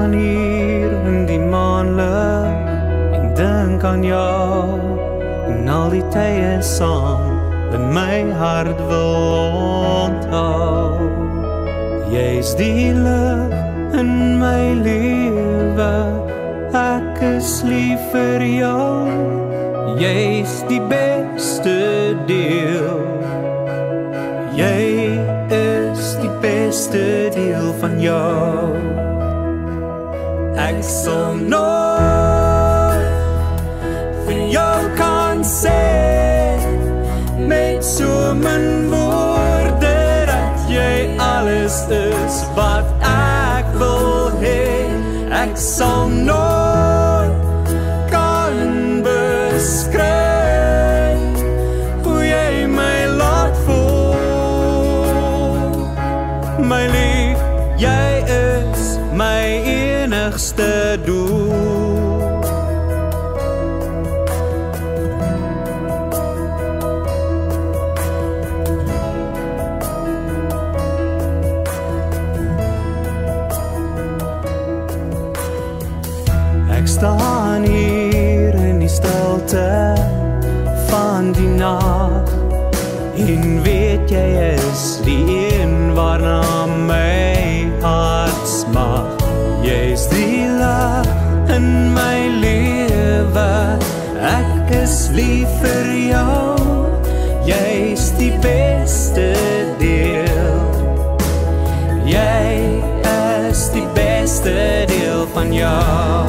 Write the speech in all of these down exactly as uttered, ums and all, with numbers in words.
staan hier in die maanlig en dink aan jou en al die tye saam in my hart wil onthou. Jy's die lig in my lewe, ek is lief vir jou. Jy's die beste deel, jy is die beste deel van jou. Ek sal nooit vir jou kan sê met so min woorde dat jy alles is wat ek wil hê. Ek sal nooit kan beskryf hoe jy my laat voel. My lief, jy is my enigste doel. Ek staan hier in die stilte van die nag en weet jy is die een waarna my hart smag. Jy's die lig in my lewe, ek is lief vir jou. Jy's die beste deel, jy is die beste deel van jou.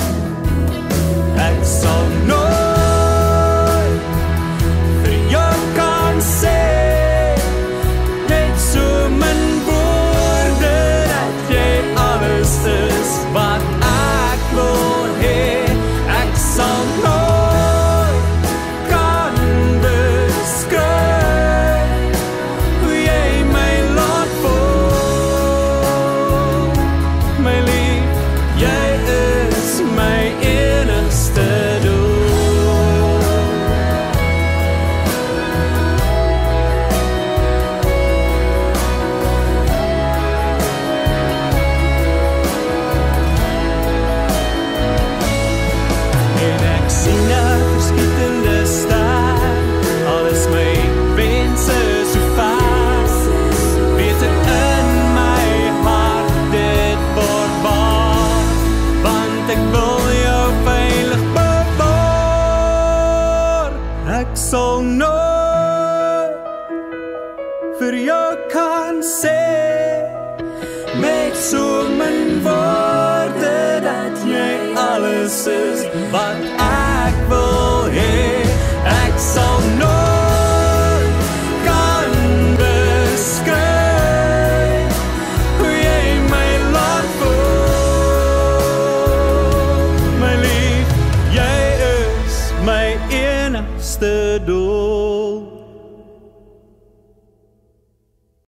Ek sal nooit vir jou kan sê met so min woorde dat jy alles is wat ek wil hê. Ek sal nooit kan beskryf hoe jy my laat voel. My lief, jy is my enigste doel. En ek sien 'n verskietende ster, al is my wense so ver, weet ek in my hart dit word waar, want ek wil jou veilig bewaar. Ek sal nooit vir jou kan sê met so min woorde dat jy alles is wat ek wil hê. Ek sal nooit kan beskryf hoe jy my laat voel. My lief, jy is my enigste doel.